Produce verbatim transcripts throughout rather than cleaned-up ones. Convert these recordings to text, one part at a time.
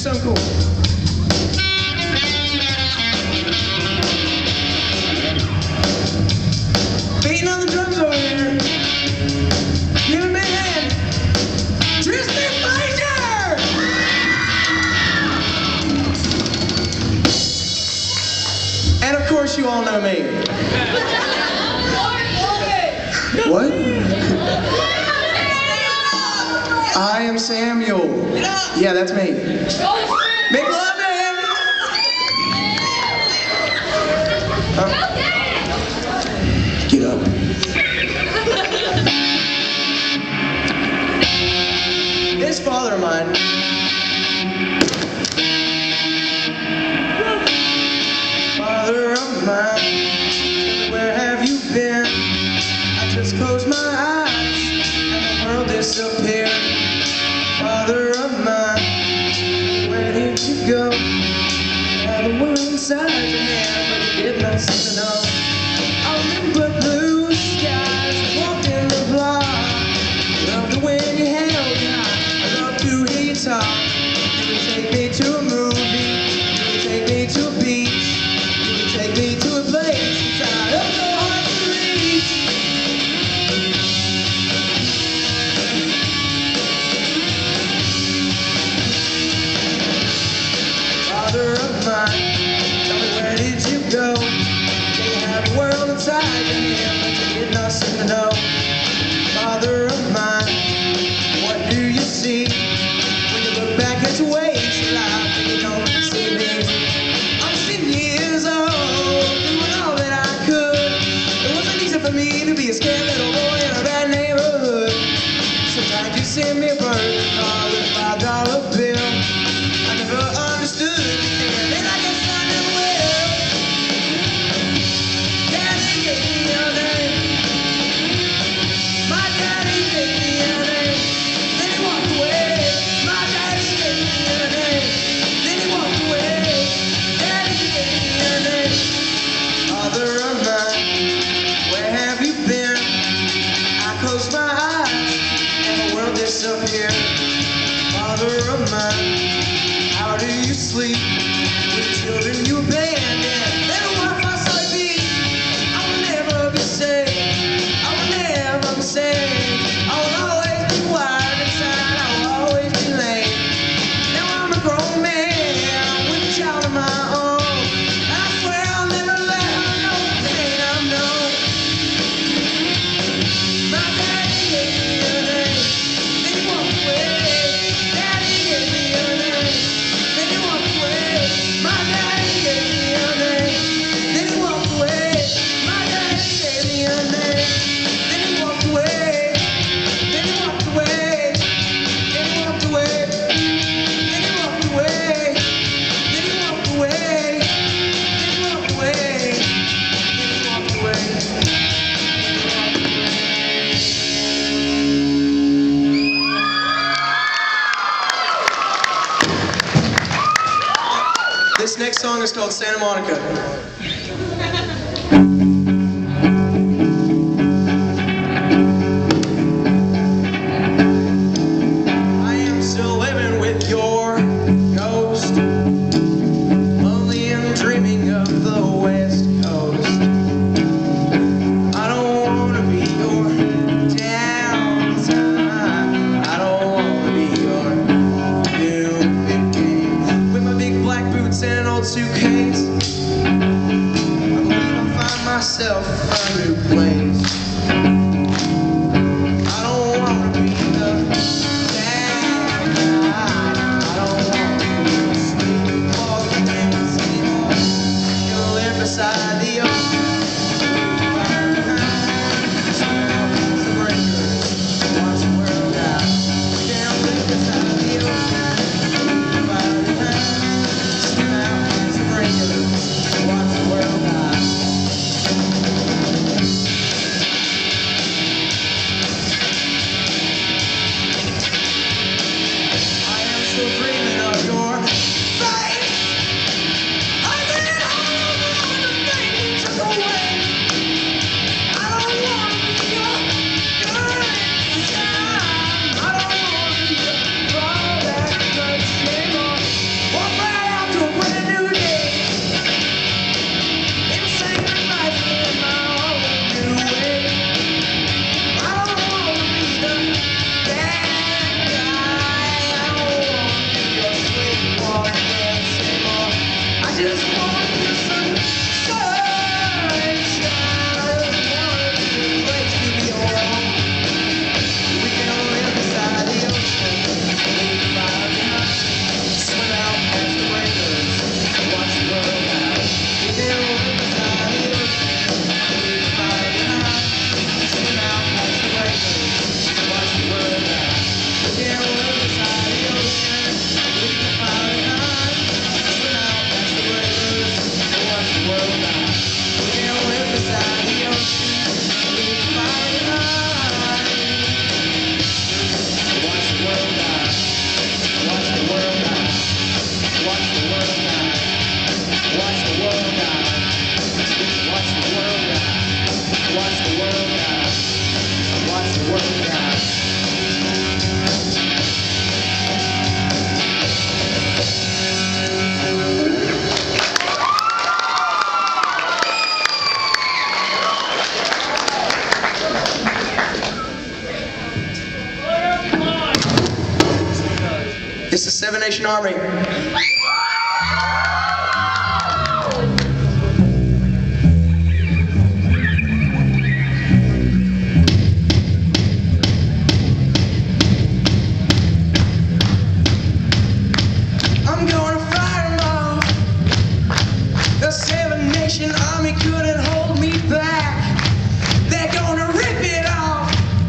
something cool. Beating on the drums over here. Give him a hand. Tristan Frazier! And of course you all know me. What? I am Samuel. Yeah, that's me. Make love to him. Huh? Get up. This father of mine. Father of mine, where have you been? I just closed my eyes and the world disappeared. Father of mine, where did you go? You had the world inside your hand, but you did not seem to know. I remember blue skies, walked in the block. Loved it when you held me high. I loved to hear you talk. You would take me to a movie. You would take me to a beach. You would take me to a place inside of the heart to reach. Father of mine, tell me where did you go? You had the world inside your hand, but you did not seem to know. Father of mine, what do you see when you look back at your ways of life and you don't see me? I'm sixteen years old, doing all that I could. It wasn't easy for me to be a scared little boy in a bad neighborhood. Sometimes you send me a birthday card with a five dollar bill. I never understood, and then I guess I never will. Daddy gave me your name. My daddy gave me your name. Then he walked away. My daddy gave me your name. Then he walked away. Daddy gave me your name. Father of mine, where have you been? I closed my eyes and the world disappeared. Father of mine, how do you sleep with children you abandoned? They don't want my sleepy. I will never be safe. I will never be safe. I will always be wired inside. I will always be late. Now I'm a grown man with a child of my own. And I swear I'll never let her know the pain I've known. My daddy gave me your name. Then he walked away. Daddy gave me your name. Then he walked away. My daddy gave me your name. Then he walked away. My daddy gave me your name. Then he walked away. Then he walked away. Then he walked away. Then he walked away. Then he walked away. Then he walked away. Then he walked away. This next song is called Santa Monica. I am still living with your ghost, lonely and dreaming of the West Coast. I don't want to be your downtime. I don't want to be your new big game. With my big black boots and an old suitcase, I believe I'll find myself a new place. I don't want to be the bad guy. I don't want to be the sleepwalking dance anymore. Gonna live beside the ocean, fire behind, smell the breakers, watch the world die. Gonna live beside the ocean, fire behind, smell the breakers, watch the world die. Salvation Army. I'm gonna fight 'em all. The Seven Nation Army couldn't hold me back. They're gonna rip it off,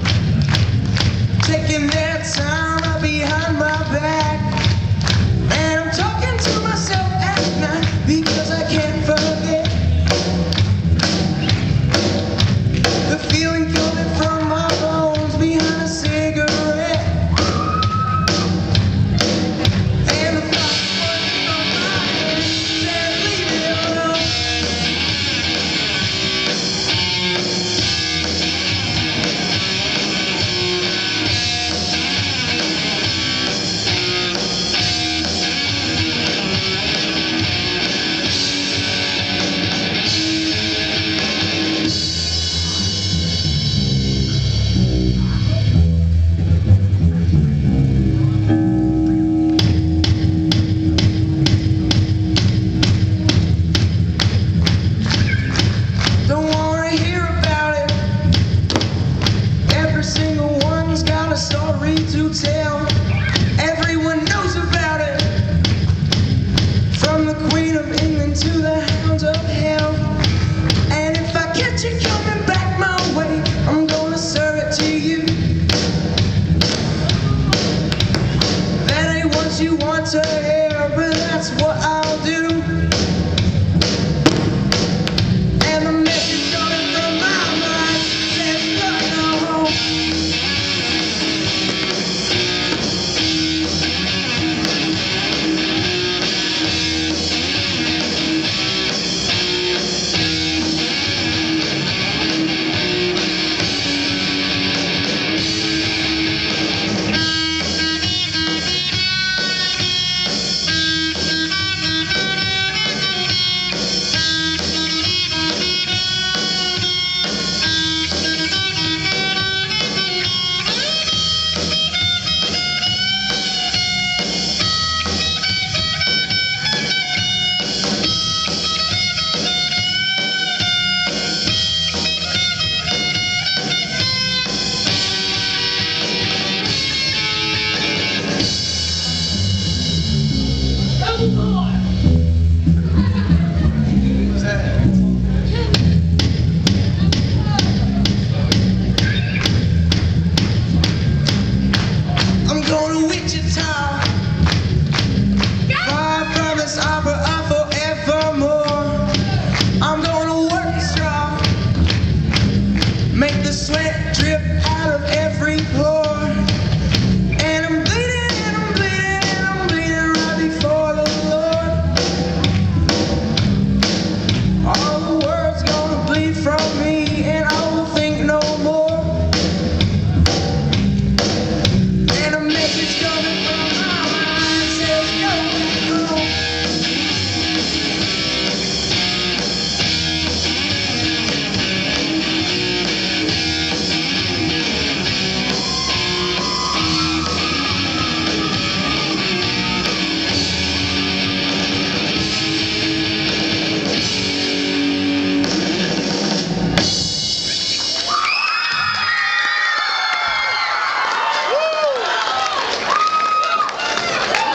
taking their time right behind my back. And I'm talking to myself at night because I can't forget the feeling coming from my bones behind a cigarette. And the thought was on my head said leave it alone. Don't wanna hear about it. Every single one's got a story to tell. Everyone knows about it, from the Queen of England to the Hounds of Hell.